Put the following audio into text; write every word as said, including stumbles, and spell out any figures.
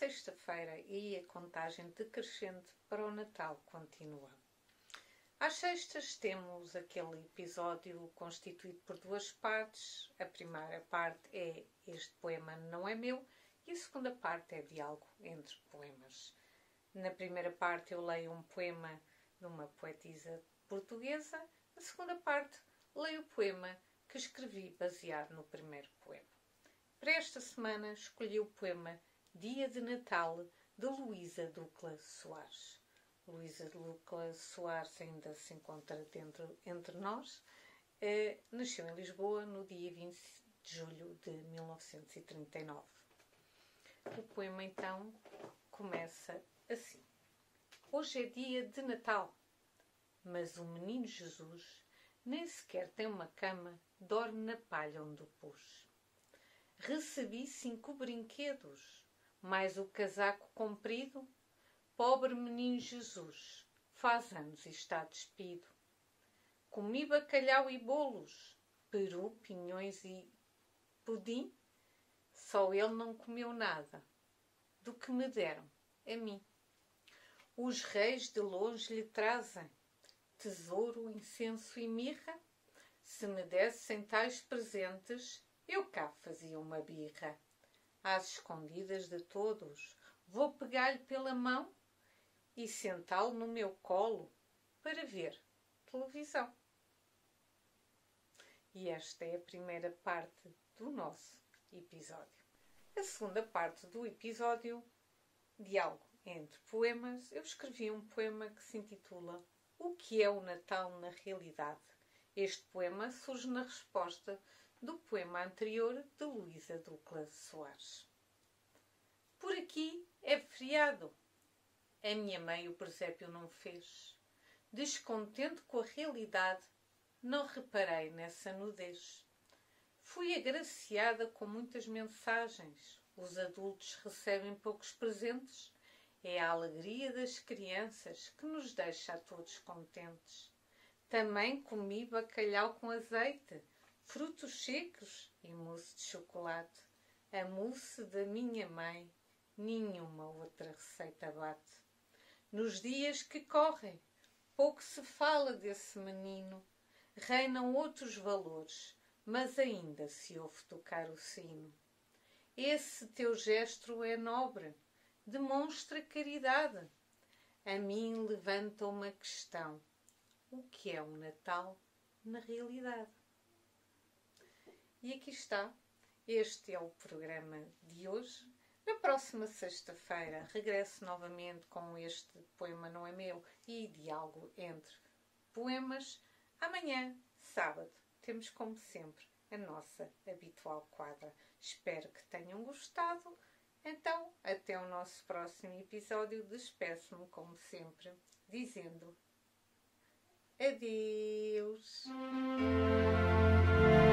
sexta-feira e a contagem decrescente para o Natal continua. Às sextas temos aquele episódio constituído por duas partes. A primeira parte é Este Poema Não É Meu e a segunda parte é Diálogo Entre Poemas. Na primeira parte eu leio um poema de uma poetisa portuguesa. Na segunda parte leio o poema que escrevi baseado no primeiro poema. Para esta semana escolhi o poema Dia de Natal de Luísa Ducla Soares. Luísa Ducla Soares ainda se encontra dentro, entre nós. Eh, nasceu em Lisboa no dia vinte de julho de mil novecentos e trinta e nove. O poema então começa assim. Hoje é dia de Natal, mas o menino Jesus nem sequer tem uma cama, dorme na palha onde o pus. Recebi cinco brinquedos, mais o casaco comprido. Pobre menino Jesus, faz anos e está despido. Comi bacalhau e bolos, peru, pinhões e pudim. Só ele não comeu nada do que me deram a mim. Os reis de longe lhe trazem tesouro, incenso e mirra. Se me dessem tais presentes, eu cá fazia uma birra. Às escondidas de todos, vou pegar-lhe pela mão e sentá-lo no meu colo para ver televisão. E esta é a primeira parte do nosso episódio. A segunda parte do episódio, Diálogo entre Poemas, eu escrevi um poema que se intitula O que é o Natal na realidade? Este poema surge na resposta do poema anterior de Luísa Ducla Soares. Por aqui é feriado. A minha mãe o presépio não fez. Descontente com a realidade, não reparei nessa nudez. Fui agraciada com muitas mensagens. Os adultos recebem poucos presentes. É a alegria das crianças que nos deixa a todos contentes. Também comi bacalhau com azeite, frutos secos e mousse de chocolate. A mousse da minha mãe, nenhuma outra receita bate. Nos dias que correm, pouco se fala desse menino. Reinam outros valores, mas ainda se ouve tocar o sino. Esse teu gesto é nobre, demonstra caridade. A mim levanta uma questão. O que é um Natal na realidade? E aqui está. Este é o programa de hoje. Na próxima sexta-feira regresso novamente com este Poema Não É Meu e Diálogo Entre Poemas. Amanhã, sábado, temos como sempre a nossa habitual quadra. Espero que tenham gostado. Então, até o nosso próximo episódio. Despeço-me, como sempre, dizendo adeus.